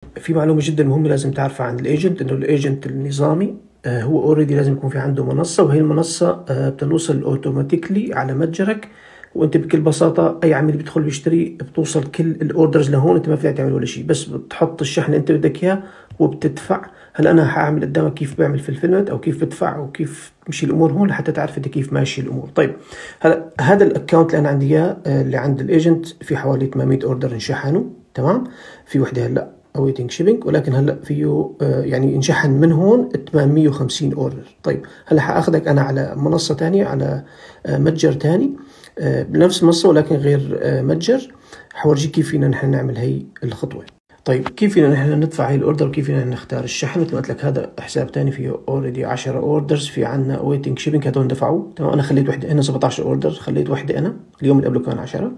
في معلومة جدا مهمة لازم تعرفها عن الايجنت، انه الايجنت النظامي هو اوريدي لازم يكون في عنده منصة، وهي المنصة بتوصل اوتوماتيكلي على متجرك، وانت بكل بساطة اي عميل بيدخل بيشتري بتوصل كل الاوردرز لهون، انت ما فيك تعمل ولا شيء، بس بتحط الشحن اللي انت بدك اياه وبتدفع. هلا انا هعمل قدامك كيف بعمل في الفيلمنت او كيف بدفع وكيف تمشي الامور هون لحتى تعرف انت كيف ماشي الامور. طيب هلا هذا الاكونت اللي انا عندي اياه اللي عند الايجنت في حوالي 800 اوردر انشحنوا، تمام. في وحده هلا awaiting shipping، ولكن هلا فيه يعني انشحن من هون 850 اوردر. طيب هلا حاخذك انا على منصة تانية، على متجر تاني بنفس المنصة ولكن غير متجر، حورجيك كيف فينا نحن نعمل هي الخطوة. طيب كيف فينا نحن ندفع هي الاوردر وكيف فينا نختار الشحن؟ مثل ما قلت لك هذا حساب تاني فيه اوريدي 10 اوردرز، في عنا awaiting shipping هدول دفعوا، تمام. انا خليت وحده، هنا 17 اوردر، خليت وحده انا، اليوم اللي قبله كان 10.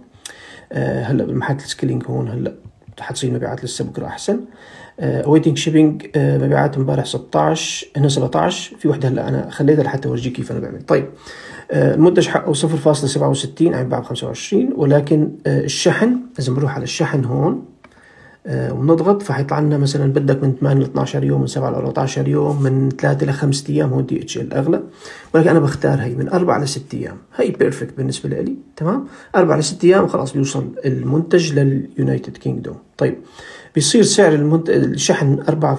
هلا بالمحل السكيلينج هون هلا حتصير مبيعات لسه بكره احسن. awaiting shipping مبيعات امبارح 16، هنا 17، في وحده هلا انا خليتها لحتى اورجيك كيف انا بعمل. طيب المنتج حقه 0.67 عم ينباع ب25، ولكن الشحن اذا بنروح على الشحن هون ونضغط فحيطلع لنا مثلا بدك من 8 ل 12 يوم، من 7 ل 14 يوم، من 3 ل 5 ايام، هون DHL اغلى، ولكن انا بختار هي من 4 ل 6 ايام، هي بيرفكت بالنسبه لي، تمام. 4 ل 6 ايام خلاص بيوصل المنتج لليونايتد كينجدوم. طيب بيصير سعر الشحن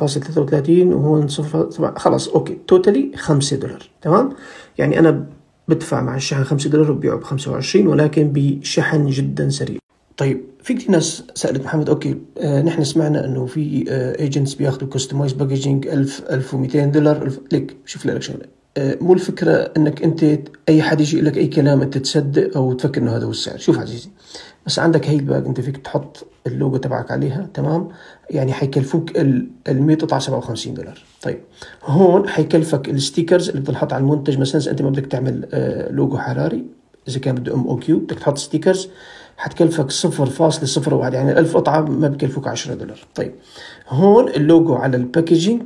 4.33 وهون 0 خلاص اوكي، توتالي $5، تمام. يعني انا بدفع مع الشحن $5 وببيعه ب25، ولكن بشحن جدا سريع. طيب في كتير ناس سألت محمد اوكي نحن سمعنا انه في ايجنتس بياخذوا كستمايز باكجينج $1200 ليك شوف لك شغله، مو الفكره انك انت اي حد يجي يقول لك اي كلام انت تصدق او تفكر انه هذا هو السعر. شوف عزيزي، بس عندك هي الباج انت فيك تحط اللوجو تبعك عليها، تمام. يعني حيكلفوك ال100 قطعه $57. طيب هون حيكلفك الستيكرز اللي بتنحط على المنتج، مثلا اذا انت ما بدك تعمل لوجو حراري، اذا كان بده MOQ بدك تحط ستيكرز حتكلفك 0.01، يعني 1000 قطعة ما بكلفوك $10. طيب هون اللوجو على الباكجينج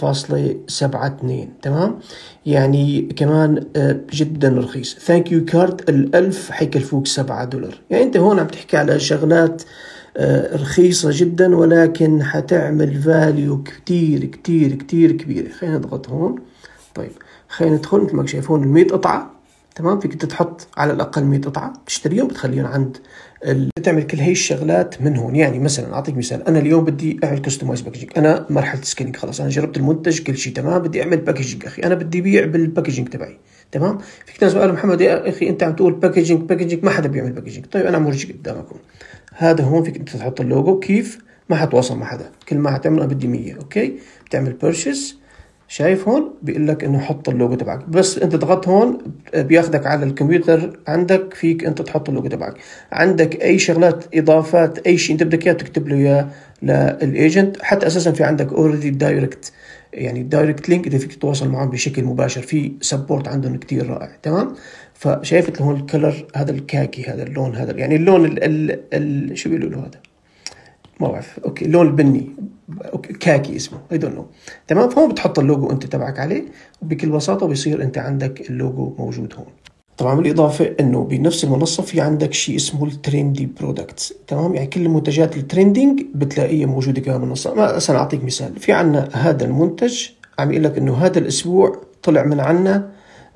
0.72، تمام. يعني كمان جدا رخيص. ثانك يو كارد ال1000 حيكلفوك $7. يعني انت هون عم تحكي على شغلات رخيصة جدا، ولكن حتعمل فاليو كتير كتير كتير كبيرة. خلينا نضغط هون. طيب خلينا ندخل مثل ما شايفون 100 قطعة، تمام. فيك تحط على الأقل 100 قطعة تشتريهم بتخليهم عند تعمل كل هي الشغلات من هون. يعني مثلا أعطيك مثال، أنا اليوم بدي أعمل كستمايز باكجينج، أنا مرحلة سكينينج خلاص، أنا جربت المنتج كل شيء تمام، بدي أعمل باكجينج أخي، أنا بدي بيع بالباكجينج تبعي، تمام. فيك ناس قالوا محمد يا أخي أنت عم تقول باكجينج ما حدا بيعمل باكجينج. طيب أنا مرجي قدامكم هذا هون، فيك أنت تحط اللوجو كيف ما حتواصل مع حدا، كل ما حتعمل بدي 100 أوكي، بتعمل بيرشيس. شايف هون بيقول لك انه حط اللوجو تبعك، بس انت تضغط هون بياخدك على الكمبيوتر عندك، فيك انت تحط اللوجو تبعك. عندك اي شغلات اضافات اي شيء انت بدك اياه تكتب له اياه للايجنت، حتى اساسا في عندك اوريدي دايركت، يعني دايركت لينك اذا فيك تتواصل معهم بشكل مباشر، في سبورت عندهم كتير رائع، تمام. فشايفت هون الكلر هذا الكاكي، هذا اللون، هذا يعني اللون ال شو بيقولوا له هذا ما بعرف، اوكي اللون البني، اوكي كاكي اسمه اي دونت نو، تمام. فهون بتحط اللوجو انت تبعك عليه، وبكل بساطه بيصير انت عندك اللوجو موجود هون. طبعا بالاضافه انه بنفس المنصه في عندك شيء اسمه الترندي برودكتس، تمام. يعني كل المنتجات الترندينج بتلاقيها موجوده كمان بالمنصه. مثلا اعطيك مثال، في عندنا هذا المنتج عم يقول لك انه هذا الاسبوع طلع من عندنا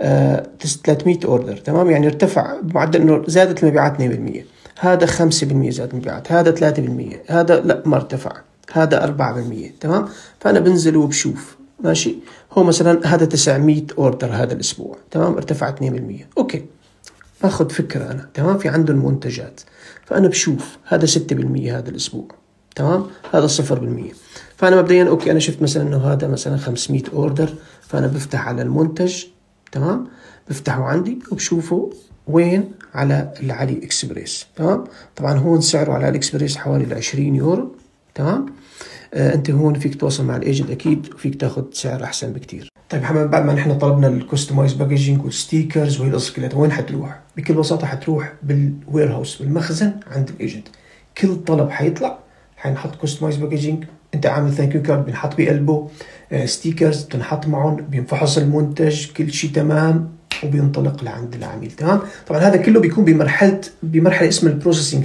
300 اوردر، تمام. يعني ارتفع بمعدل انه زادت المبيعات 2%، هذا 5% زاد المبيعات، هذا 3%، هذا لا ما ارتفع، هذا 4%، تمام. فأنا بنزل وبشوف ماشي، هو مثلا هذا 900 اوردر هذا الأسبوع، تمام، ارتفع 2%، أوكي أخذ فكرة أنا، تمام. في عندهم منتجات، فأنا بشوف هذا 6% هذا الأسبوع، تمام، هذا 0%. فأنا مبدئيا أوكي أنا شفت مثلا إنه هذا مثلا 500 اوردر، فأنا بفتح على المنتج، تمام، بفتحه عندي وبشوفه وين على العلي اكسبريس، تمام. طبعا هون سعره على الاكسبريس حوالي 20 يورو، تمام. انت هون فيك تواصل مع الايجنت اكيد وفيك تاخذ سعر احسن بكتير. طيب محمد، بعد ما نحن طلبنا الكستمايز باكجينج والستيكرز وهي القصه كلها، وين حتروح؟ بكل بساطه حتروح بالوير هاوس، بالمخزن عند الايجنت. كل طلب حيطلع حينحط كستمايز باكجينج، انت عامل ثانك يو كارد بنحط بقلبه، ستيكرز بتنحط معهم، بينفحص المنتج، كل شيء تمام، وبينطلق لعند العميل، تمام. طبعا هذا كله بيكون بمرحله اسمها البروسيسنج تايم.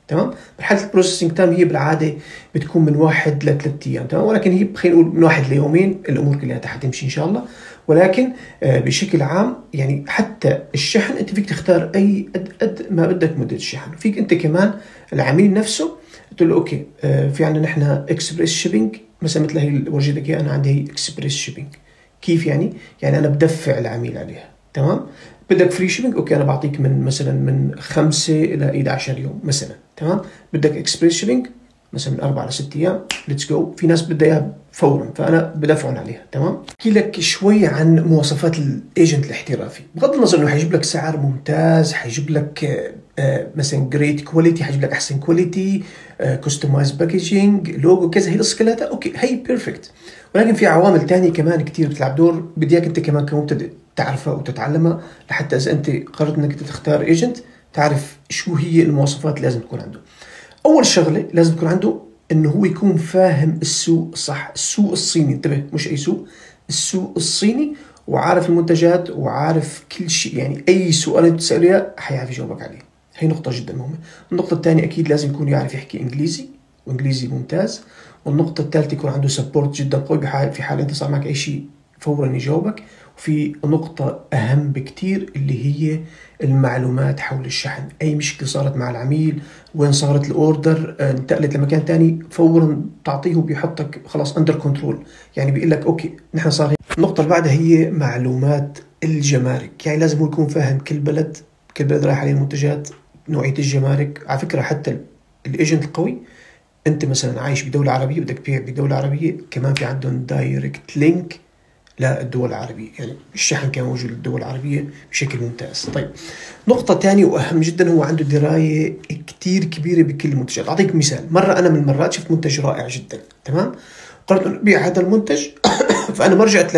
تمام. مرحله البروسيسنج تايم هي بالعاده بتكون من 1 ل 3 ايام، تمام، ولكن هي خلينا نقول من 1 ليومين الامور كلها حتمشي ان شاء الله. ولكن بشكل عام يعني حتى الشحن انت فيك تختار اي قد ما بدك مده الشحن. فيك انت كمان العميل نفسه تقول له اوكي في عندنا نحن اكسبريس شيبينج مثلا، مثل هي اللي ورجيتك اياها، انا عندي هي اكسبريس شيبينج. كيف يعني؟ يعني انا بدفع العميل عليها، تمام. بدك فري شيبينج، اوكي انا بعطيك من مثلا من 5 الى 11 يوم مثلا، تمام. بدك اكسبريس شيبينج مثلا من 4 ل 6 ايام، ليتس جو. في ناس بدها اياها فورا فانا بدفعهم عليها، تمام. احكي لك شوي عن مواصفات الايجنت الاحترافي. بغض النظر انه حيجيب لك سعر ممتاز، حيجيب لك مثلا جريت كواليتي، حيجيب لك احسن كواليتي، كستمايز باكجينج، لوجو، كذا، هي القصه كلها اوكي، هي بيرفكت. ولكن في عوامل تانية كمان كتير بتلعب دور، بدي اياك انت كمان كمبتدئ تعرفها وتتعلمها، لحتى اذا انت قررت انك تختار ايجنت تعرف شو هي المواصفات اللي لازم تكون عنده. اول شغله لازم يكون عنده انه هو يكون فاهم السوق صح، السوق الصيني، انتبه، مش اي سوق، السوق الصيني، وعارف المنتجات وعارف كل شيء. يعني اي سؤال انت تساله اياه حيعرف يجاوبك عليه. هي نقطه جدا مهمه. النقطه الثانيه اكيد لازم يكون يعرف يحكي انجليزي، وانجليزي ممتاز. والنقطه الثالثه يكون عنده سبورت جدا قوي، في حال انت صار معك اي شيء فورا يجاوبك. وفي نقطة أهم بكتير اللي هي المعلومات حول الشحن. أي مشكلة صارت مع العميل، وين صارت الأوردر، انتقلت لمكان تاني، فورا تعطيه وبيحطك خلاص أندر كنترول. يعني بيقول لك أوكي نحن صار هيك. النقطة اللي بعدها هي معلومات الجمارك. يعني لازم هو يكون فاهم كل بلد رايح عليه المنتجات، نوعية الجمارك. على فكرة حتى الايجنت القوي، انت مثلا عايش بدولة عربية بدك تبيع بدولة عربية، كمان في عندهم دايركت لينك للدول العربية، يعني الشحن كان موجود للدول العربية بشكل ممتاز. طيب نقطة تانية وأهم جدا، هو عنده دراية كتير كبيرة بكل المنتجات. أعطيك مثال، مرة أنا من المرات شفت منتج رائع جدا، تمام، قررت أن أبيع هذا المنتج فأنا ما رجعت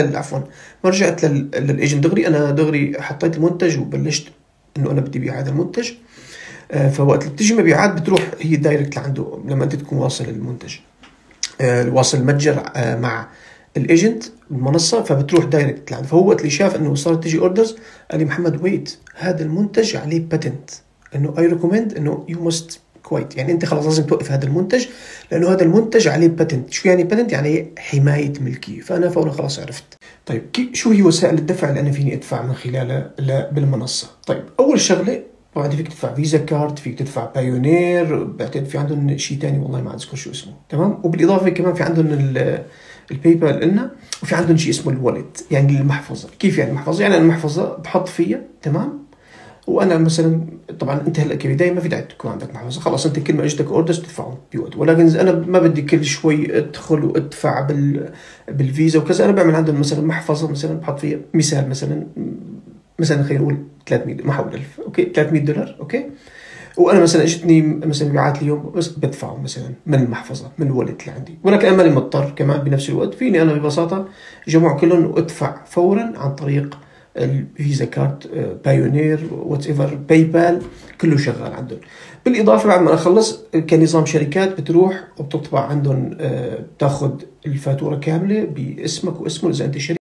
للإيجنت دغري، أنا دغري حطيت المنتج وبلشت إنه أنا بدي أبيع هذا المنتج. فوقت اللي بتيجي مبيعات بتروح هي دايركت لعنده، لما أنت تكون واصل المنتج، واصل المتجر مع الايجنت المنصه، فبتروح دايركت لعنده. فهو وقت اللي شاف انه صارت تجي اوردرز قال لي محمد ويت، هذا المنتج عليه باتنت، انه اي ريكومند انه يو ماست كويت، يعني انت خلاص لازم توقف هذا المنتج لانه هذا المنتج عليه باتنت. شو يعني باتنت؟ يعني حمايه ملكيه. فانا فورا خلاص عرفت. طيب شو هي وسائل الدفع اللي انا فيني ادفع من خلالها بالمنصه؟ طيب اول شغله طبعا فيك تدفع فيزا كارد، فيك تدفع بايونير، بعتقد في عندهم شيء ثاني والله ما اذكر شو اسمه، تمام. وبالاضافه كمان في عندهم الباي بال لنا، وفي عندهم شيء اسمه الوالت، يعني المحفظه. كيف يعني المحفظه؟ يعني المحفظه بحط فيها، تمام. وانا مثلا طبعا انت هلا كبدايه ما في داعي تكون عندك محفظه، خلاص انت كل ما اجتك اوردرز تدفعهم بوقت. ولكن اذا انا ما بدي كل شوي ادخل وادفع بالفيزا وكذا، انا بعمل عندهم مثلا محفظه، مثلا بحط فيها مثال مثلا خلينا نقول 300، ما حول 1000، اوكي، $300، اوكي. وانا مثلا اجتني مثلا مبيعات اليوم، بس بدفعه مثلا من المحفظه، من الوالت اللي عندي. ولكن انا ماني مضطر كمان بنفس الوقت، فيني انا ببساطه جمع كلهم وادفع فورا عن طريق الفيزا كارد، بايونير، وات ايفر، باي بال، كله شغال عندهم. بالاضافه بعد ما اخلص كنظام شركات بتروح وبتطبع عندهم، بتاخذ الفاتوره كامله باسمك واسمه اذا انت شركه.